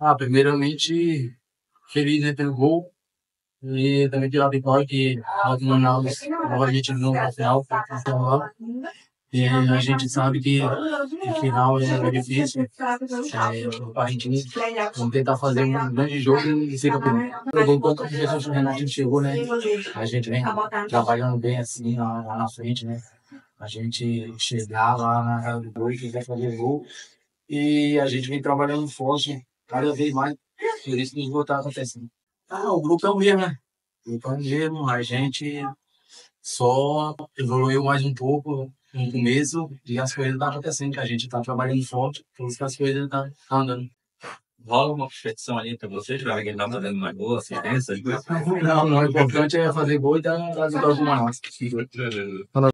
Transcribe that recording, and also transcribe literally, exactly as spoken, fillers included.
Ah, primeiramente, feliz né, pelo gol. E também pela vitória que nós mandamos novamente no final, foi final. E a gente sabe que o final é difícil. É, a gente vamos tentar fazer um grande jogo e ser campeão. Enquanto o professor Renato chegou, né? A gente vem trabalhando bem assim lá, lá na frente, né? A gente chegar lá na cara do gol e quiser fazer gol. E a gente vem trabalhando forte cada vez mais. Por isso que isso está acontecendo. Ah, o grupo é o mesmo, né? O grupo é o mesmo. A gente só evoluiu mais um pouco no começo e as coisas estão acontecendo, que a gente está trabalhando forte, por isso que as coisas estão andando. Rola uma competição ali pra vocês, pra alguém tá fazendo mais boa, assistência, essas coisas? Não, não, o importante é fazer gol e dar resultado para nós. Beleza.